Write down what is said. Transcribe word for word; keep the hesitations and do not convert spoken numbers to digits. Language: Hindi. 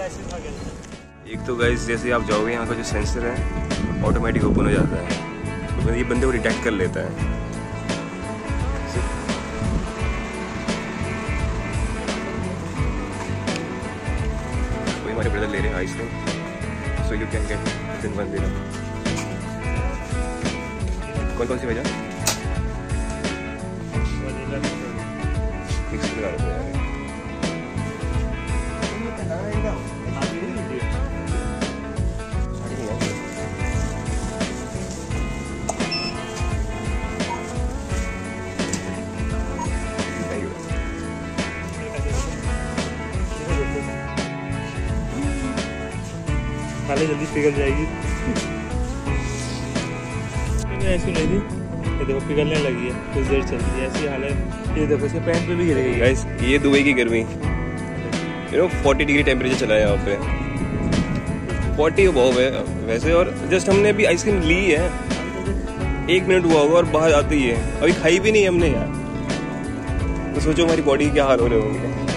एक तो गाइस जैसे आप जाओगे यहाँ का जो सेंसर है ऑटोमेटिक ओपन हो जाता है, तो ये बंदे को डिटेक्ट कर लेता है। वही हमारे ब्रदर ले रहे हैं ice cream, so you can get in one dirham. कौन कौन सी भैया? मिक्स लगा रहे हैं। खाली जल्दी पिघल जाएगी। ऐसी नहीं थी, ये देखो पिघलने लगी है, कुछ देर चल रही है ऐसी हालत। ये देखो इसके पैंट पे भी गिरेगी गाइस। ये दुबई की गर्मी, you know forty degree temperature चला है यहाँ पे, फोर्टी बहुत है वैसे। और जस्ट हमने अभी आइसक्रीम ली है, एक मिनट हुआ होगा और बाहर आती है, अभी खाई भी नहीं हमने यार, तो सोचो हमारी बॉडी क्या हाल हो रहे होंगे।